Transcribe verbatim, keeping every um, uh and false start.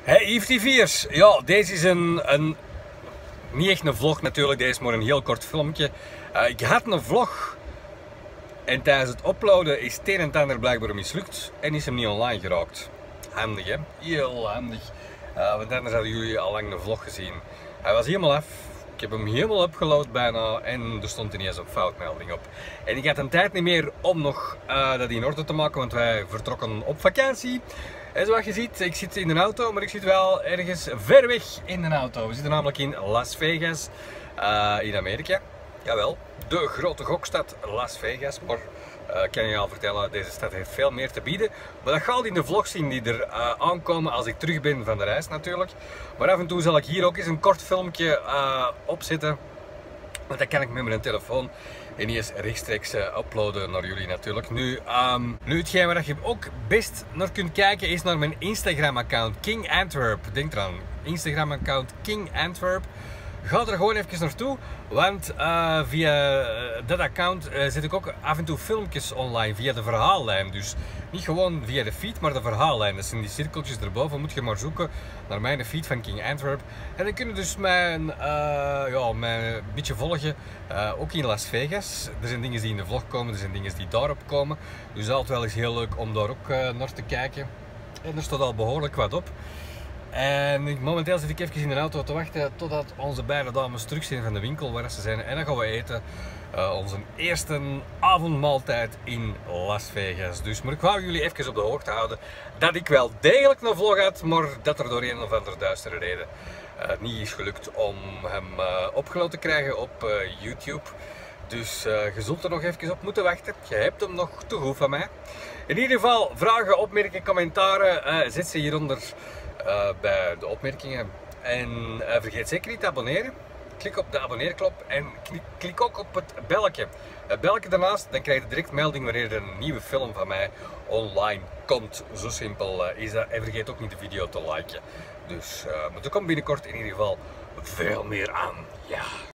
Hey Yves T Viers, ja, deze is een, een, niet echt een vlog natuurlijk, deze is maar een heel kort filmpje. Uh, ik had een vlog en tijdens het uploaden is het een en ander blijkbaar mislukt en is hem niet online geraakt. Handig hè, heel handig, uh, want anders hadden jullie al lang een vlog gezien. Hij was helemaal af, ik heb hem helemaal upgeload bijna en er stond ineens een foutmelding op. En ik had een tijd niet meer om nog uh, dat in orde te maken, want wij vertrokken op vakantie. En zoals je ziet, ik zit in de auto, maar ik zit wel ergens ver weg in de auto. We zitten namelijk in Las Vegas, uh, in Amerika. Jawel, de grote gokstad Las Vegas. Maar uh, ik kan je al vertellen, deze stad heeft veel meer te bieden. Maar dat gaat in de vlogs zien die er uh, aankomen als ik terug ben van de reis natuurlijk. Maar af en toe zal ik hier ook eens een kort filmpje uh, opzetten. Want dat kan ik met mijn telefoon en niet eens rechtstreeks uh, uploaden naar jullie natuurlijk. Nu, um, nu hetgeen waar je ook best naar kunt kijken is naar mijn Instagram account King Antwerp. Denk eraan, Instagram account King Antwerp. Ga er gewoon even naartoe, want uh, via dat account uh, zet ik ook af en toe filmpjes online via de verhaallijn. Dus niet gewoon via de feed, maar de verhaallijn. Dat zijn die cirkeltjes erboven, moet je maar zoeken naar mijn feed van King Antwerp. En dan kun je dus mijn, uh, ja, mijn beetje volgen, uh, ook in Las Vegas. Er zijn dingen die in de vlog komen, er zijn dingen die daarop komen. Dus altijd wel eens heel leuk om daar ook uh, naar te kijken. En er staat al behoorlijk wat op. En momenteel zit ik even in de auto te wachten totdat onze beide dames terug zijn van de winkel waar ze zijn. En dan gaan we eten uh, onze eerste avondmaaltijd in Las Vegas. Dus maar ik wou jullie even op de hoogte houden dat ik wel degelijk een vlog had, maar dat er door een of andere duistere reden uh, niet is gelukt om hem uh, opgeload te krijgen op uh, YouTube. Dus uh, je zult er nog even op moeten wachten. Je hebt hem nog te goed van mij. In ieder geval, vragen, opmerkingen, commentaren, uh, zet ze hieronder uh, bij de opmerkingen. En uh, vergeet zeker niet te abonneren. Klik op de abonneerknop en klik, klik ook op het belletje. Het belletje daarnaast, dan krijg je direct melding wanneer er een nieuwe film van mij online komt. Zo simpel uh, is dat. En vergeet ook niet de video te liken. Dus, uh, maar er komt binnenkort in ieder geval veel meer aan. Ja.